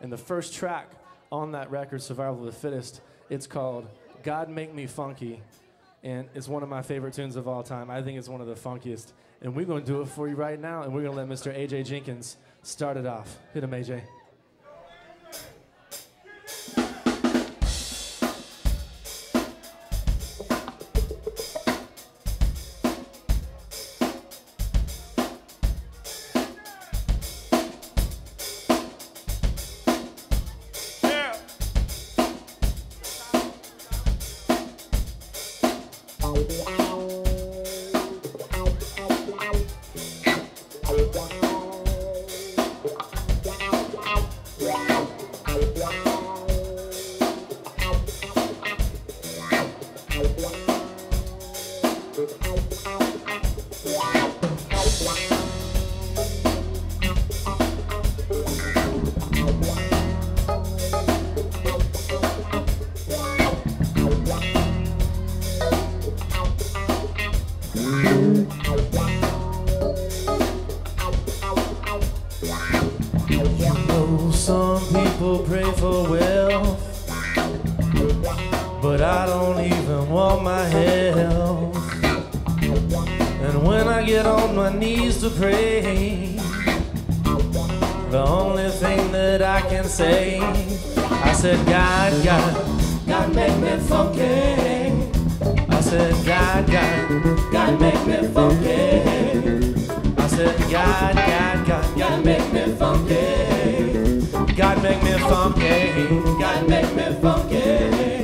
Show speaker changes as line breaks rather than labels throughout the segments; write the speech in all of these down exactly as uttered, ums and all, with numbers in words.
And the first track on that record, Survival of the Fittest, it's called God Make Me Funky. And it's one of my favorite tunes of all time. I think it's one of the funkiest. And we're going to do it for you right now. And we're going to let Mister A J Jenkins start it off. Hit him, A J.
Say, I said, God, God, God make me funky. I said, God, God, God make me funky. I said, God, God, God, God make me funky. God make me funky. God make me funky.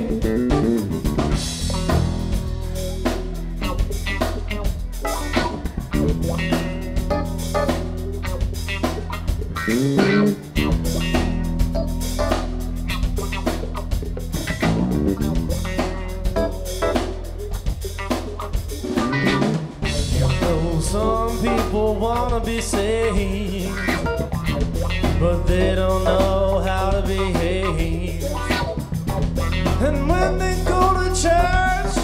Wanna be saved, but they don't know how to behave. And when they go to church,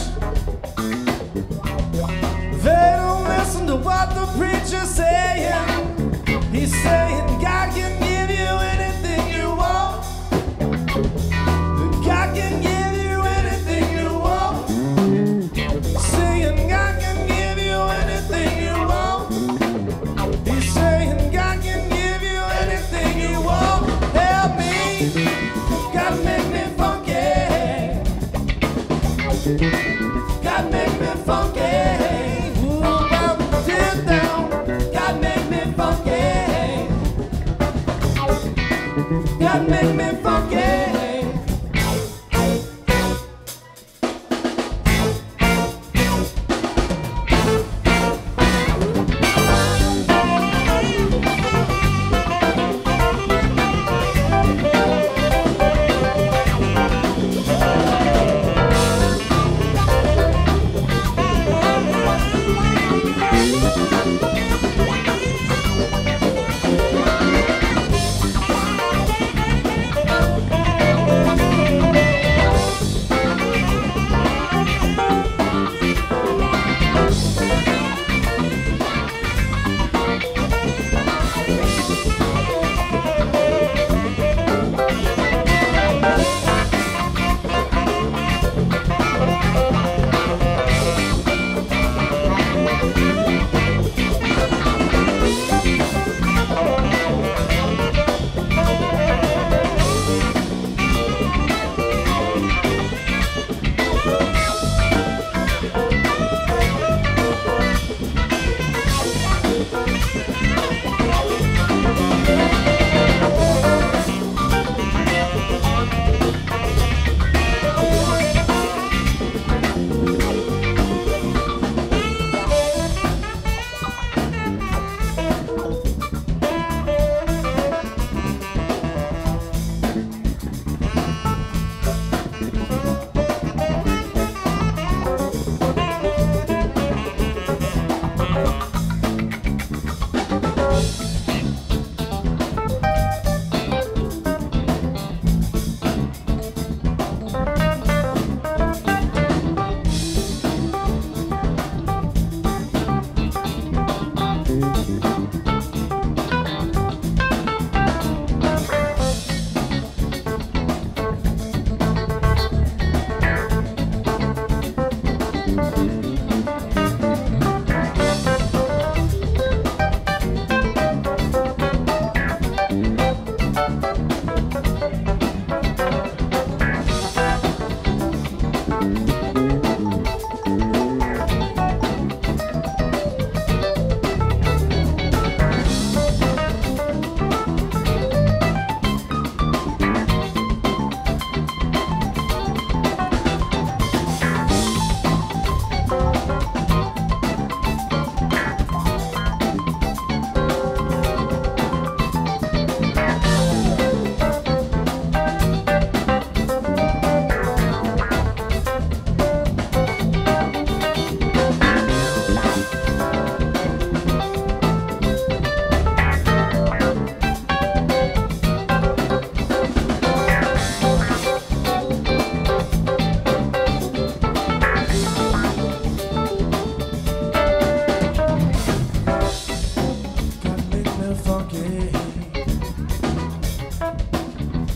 they don't listen to what the preacher's saying. He's saying God can give you anything you want. God can give you anything you want. Saying God can give you anything you want. He's saying God can give you anything you want. Help me, God make me funky. God make me funky. Ooh, I'm dead down. God make me funky. God make me funky.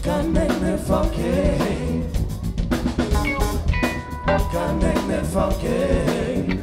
God make me funky. God make me funky.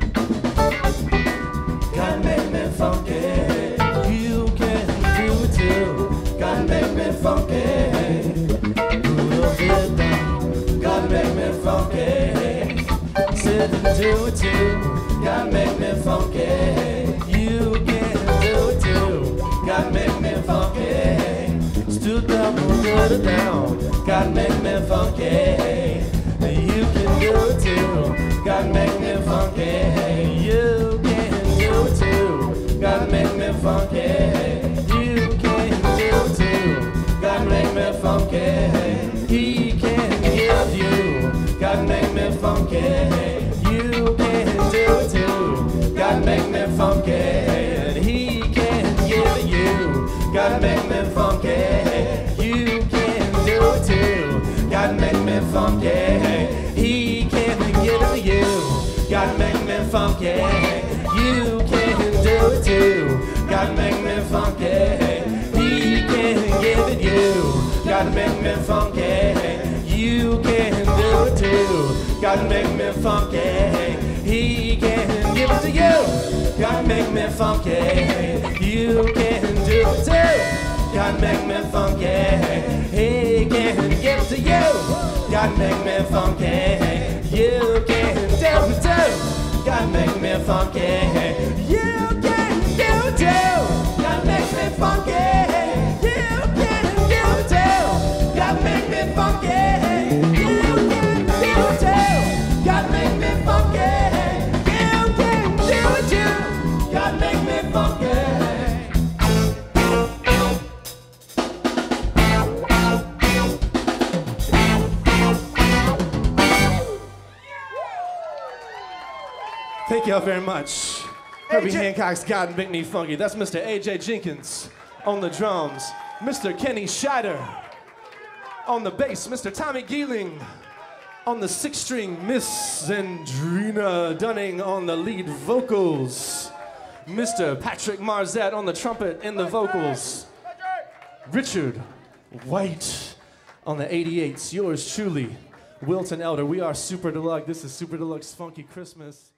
God make me funky. You can do it too. God make me funky. Move it down. God make me funky. Sit and do it too. God make me funky. You can do it too. God make me funky. Stood up and put it down. God make me funky. You can do it too. God make me funky. You can do it too. God make me funky. You can do it too. God make me funky. He can give you. God make me funky. You can do it too. God make me funky. And he can give you. God make me funky. You can do it too. God make me funky. He can give it to you. God make me funky. You can do it too. God make me funky. He can give it you. God make me funky. You can do it too. God make me funky. He can give it to you. God make me funky. You can do it too. God make me funky. He can give it to you. God make me funky. You can do it too. God make me funky. You can do it too. God make me funky. You can do it too. God make me funky. You can do it too. God make me funky. You can do it too. God make me funky.
Thank y'all very much. Herbie Hancock's God Make Me Funky. That's Mister A J Jenkins on the drums. Mister Kenny Scheider on the bass. Mister Tommy Geeling on the six string. Miss Zandrina Dunning on the lead vocals. Mister Patrick Marzette on the trumpet and the vocals. Richard White on the eighty-eights. Yours truly, Wilton Elder. We are Super Deluxe. This is Super Deluxe Funky Christmas.